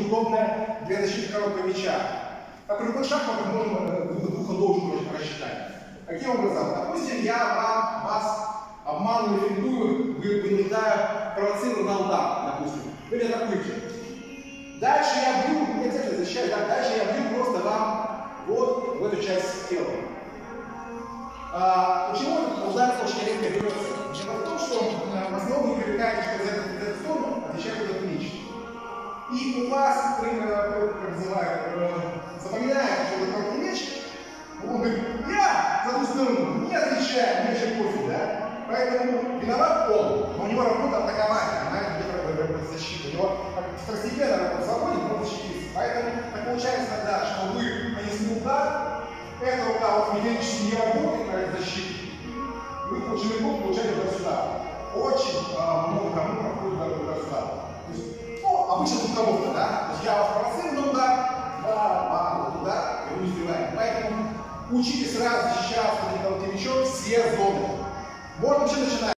удобная для защиты короткого мяча. Как любой шахмат мы можем двуходовочку рассчитать. Каким образом? Допустим, я вас обманываю, финтую, вынуждаю, провоцирую на удар, допустим. Вы меня атакуете. Дальше я бью, не обязательно защищать, да? Дальше я бью просто вам вот в эту часть тела. Почему этот удар очень редко берется? Дело в том, что в основном вы привлекаете, что за эту сторону отвечает этот меч. И у вас, как называют, запоминает, что это короткий меч, он говорит, я за ту сторону не отвечаю, мне вообще пофиг, да? Поэтому виноват он, но у него работа атаковать, понимаете, защита. У него второстепенно работа свободен, он защитится. Поэтому так получается тогда, что вы нанесли удар, эта рука вот механически не работает на этой защите, вы получили блок, получаете удар-сюда. Очень много кому проходит удар-сюда. Ну, обычно двухколовка, да? То есть я вас провоцирую на удар, два, удар, и вы не сбиваете. Поэтому учитесь сразу защищаться,